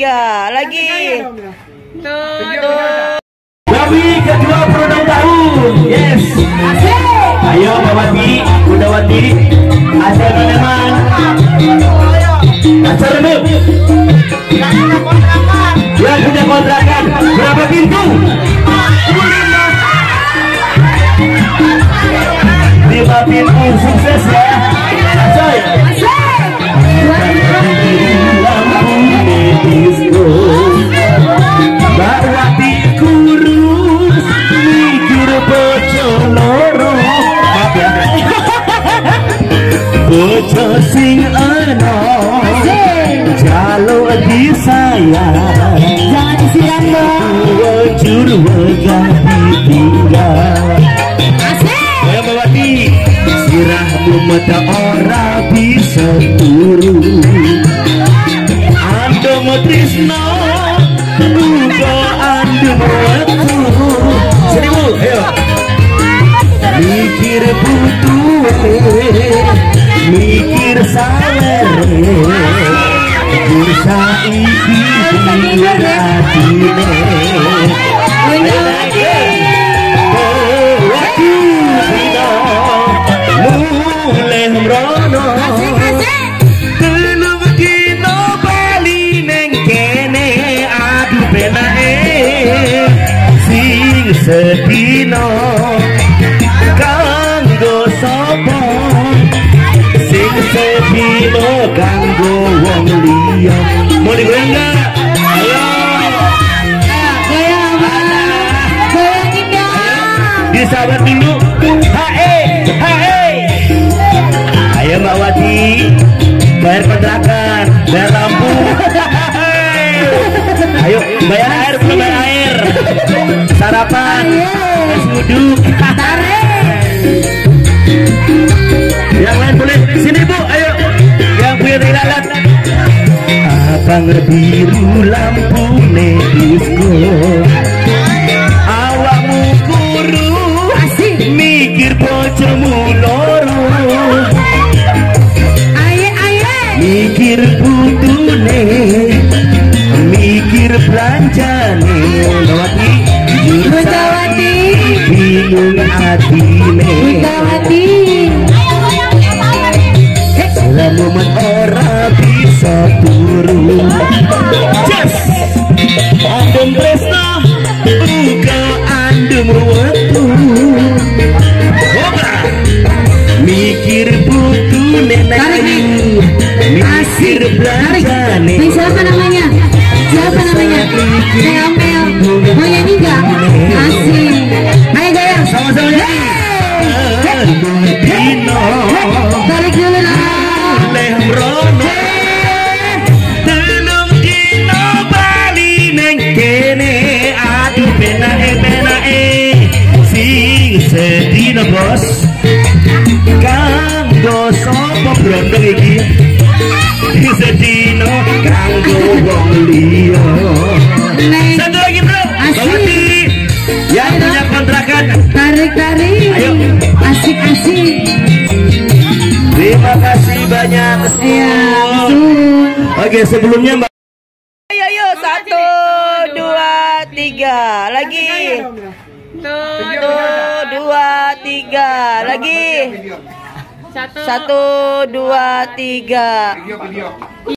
tiga, lagi. Tuh. Babi ke-26 tahun. Yes. Ayo Bawati, Budawati. Asal teman. Asal dulu. Yang punya kontrakan berapa pintu? 5 pintu, sukses ya. Asal. Lampu disco. Bawati kurus mikir bojo loro. Bojo sing ana jaluk disayang. Jangan disiram dong. Wajur wegah ditinggal. Ayo Bawati, sirahmu mata ora bisa turu. Ando tresno uga ando waktu. Sini Bu, ayo. Mikir butuh, mikir sawer. Bursa iki pikir atine. Ayo lagi. Waktu sida mulai mrono. Telung dino bali neng kene adu penake. Sing sedino kanggo sapa, sing sedino kanggo wong liya. Mau digoyang nggak? Ayo. Goyangin dong. Disabar dulu. Hae, hae. Ayo Mbak Wati, bayar kontrakan, bayar lampu. Ayo bayar air, belum bayar air. Sarapan, es uduk. Yang lain boleh sini Bu, ayo. Yang punya lalat. Abang biru lampu disco. Awakmu kuru, mikir bojomu loro. Mikir butune, mikir belanjane. Bawati, Budawati, bingung atine. Budawati. Lamun ora bisa turu. Yes. Andem tresno uga andem waktu. Mikir butune nang mikir belanjane. Siapa namanya? Siapa namanya? Mel. Mau nyanyi nggak? Asik. Ayo goyang. Sama-sama nyanyi. Dino Balik dulu dong. Lembrono telung dino bali neng kene adu penake sing sedino bos kanggo sapa brondong iki sedino kanggo wong liya. Satu lagi bro, Bawati yang punya kontrakan Tarik-tarik. ayo. Asik-asik. Terima kasih banyak. Ya, Oke, sebelumnya Mbak. Ayo, 1, 2, 3, lagi. Tuh, 2, 3, lagi. 1, 2, 3.